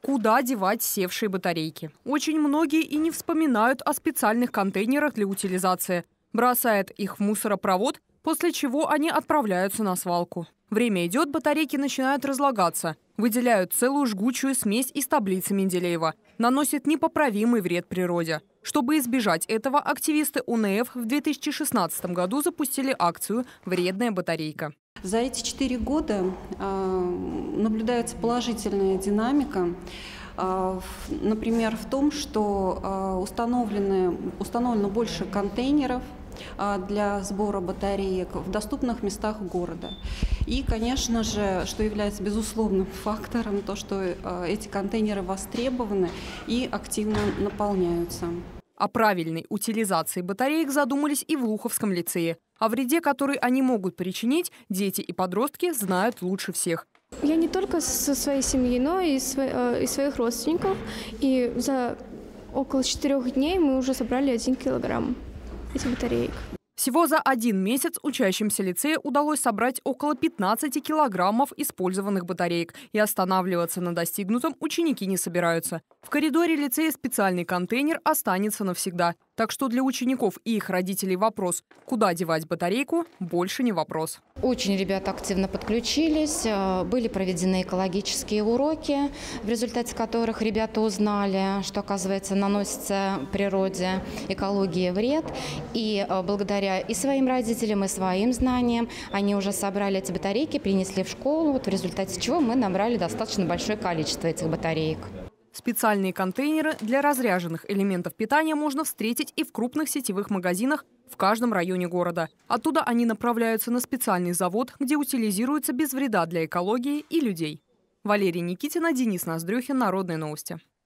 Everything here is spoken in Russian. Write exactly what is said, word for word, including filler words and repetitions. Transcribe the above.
Куда девать севшие батарейки? Очень многие и не вспоминают о специальных контейнерах для утилизации. Бросают их в мусоропровод, после чего они отправляются на свалку. Время идет, батарейки начинают разлагаться. Выделяют целую жгучую смесь из таблицы Менделеева. Наносит непоправимый вред природе. Чтобы избежать этого, активисты У Н Ф в две тысячи шестнадцатом году запустили акцию «Вредная батарейка». За эти четыре года э, наблюдается положительная динамика. Э, например, в том, что э, установлены, установлено больше контейнеров э, для сбора батареек в доступных местах города. И, конечно же, что является безусловным фактором, то, что э, эти контейнеры востребованы и активно наполняются. О правильной утилизации батареек задумались и в Луховском лицее. О вреде, который они могут причинить, дети и подростки знают лучше всех. Я не только со своей семьей, но и из своих родственников. И за около четырех дней мы уже собрали один килограмм этих батареек. Всего за один месяц учащимся лицея удалось собрать около пятнадцати килограммов использованных батареек. И останавливаться на достигнутом ученики не собираются. В коридоре лицея специальный контейнер останется навсегда. Так что для учеников и их родителей вопрос, куда девать батарейку, больше не вопрос. Очень ребята активно подключились, были проведены экологические уроки, в результате которых ребята узнали, что, оказывается, наносится природе, экологии вред. И благодаря и своим родителям, и своим знаниям они уже собрали эти батарейки, принесли в школу, вот в результате чего мы набрали достаточно большое количество этих батареек. Специальные контейнеры для разряженных элементов питания можно встретить и в крупных сетевых магазинах в каждом районе города. Оттуда они направляются на специальный завод, где утилизируются без вреда для экологии и людей. Валерия Никитина, Денис Ноздрюхин, Народные новости.